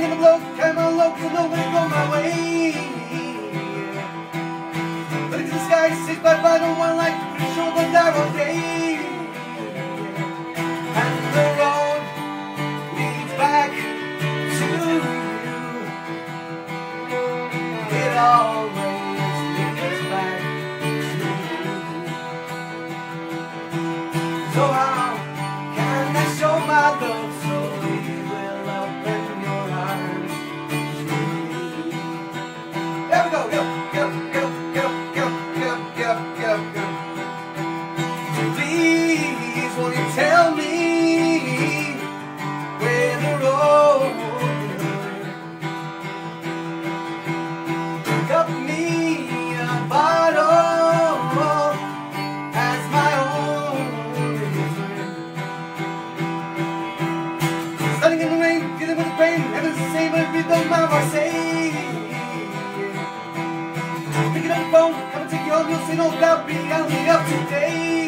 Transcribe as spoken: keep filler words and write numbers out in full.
never blow, climb on low, cause nobody go my way. Look into the sky, six by five, don't want like to show the die all day. And the road leads back to you. It always leads back to you. So how can I show my love so we will open your arms to me? There we go, go, go, go, go, go, go, go, go, go. Please, won't you tell me where the road will cup me a bottle as my only friend. Standing in the rain, dealing with the pain, heaven's the same every time I say. Pick it up the phone, come and take you home, you'll see no doubt, be on me up today.